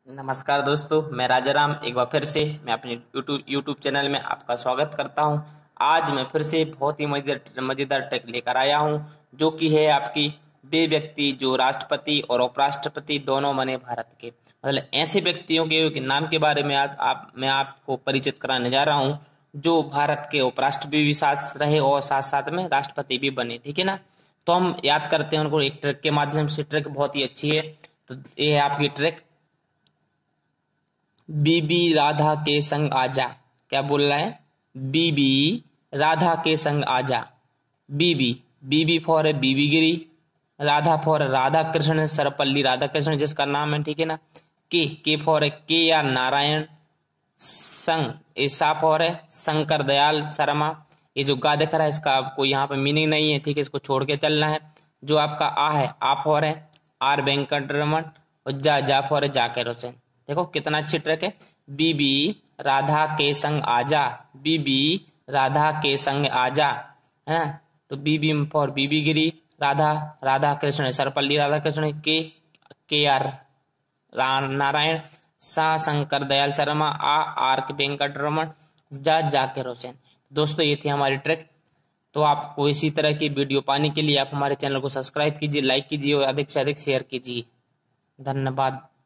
नमस्कार दोस्तों, मैं राजाराम एक बार फिर से मैं अपने यूट्यूब चैनल में आपका स्वागत करता हूं। आज मैं फिर से बहुत ही मजेदार ट्रिक लेकर आया हूं, जो कि है आपकी वे व्यक्ति जो राष्ट्रपति और उपराष्ट्रपति दोनों बने भारत के। मतलब ऐसे व्यक्तियों के नाम के बारे में आज मैं आपको परिचित कराने जा रहा हूं, जो भारत के उपराष्ट्रपति भी साथ रहे और साथ साथ में राष्ट्रपति भी बने। ठीक है ना। तो हम याद करते हैं उनको एक ट्रिक के माध्यम से। ट्रिक बहुत ही अच्छी है। तो ये है आपकी ट्रिक, बीबी राधा के संग आजा। क्या बोल रहा है? बीबी राधा के संग आजा। बीबी, बीबी for V V Giri, Radha for Radhakrishnan Sarvepalli Radhakrishnan जिसका नाम है। ठीक है ना। के फॉर के आर नारायण, संग ऐसा फॉर है शंकर दयाल शर्मा। ये जो गा दिख रहा है इसका आपको यहाँ पे मीनिंग नहीं है, ठीक है, इसको छोड़ के चलना है। जो आपका आ है, आ फॉर है आर वेंकट रमन, और जा फॉर है जाकिर हुसैन। देखो कितना अच्छी ट्रिक है। बीबी राधा के संग आजा, बीबी राधा के संग आजा, है ना। तो बीबी for V V Giri, Radha Radhakrishnan Sarvepalli Radhakrishnan, K R Narayanan, सा शंकर दयाल शर्मा, आ आर वेंकट रमन, जाकिर हुसैन। दोस्तों ये थी हमारी ट्रिक। तो आपको इसी तरह की वीडियो पाने के लिए आप हमारे चैनल को सब्सक्राइब कीजिए, लाइक कीजिए और अधिक से अधिक शेयर कीजिए। धन्यवाद।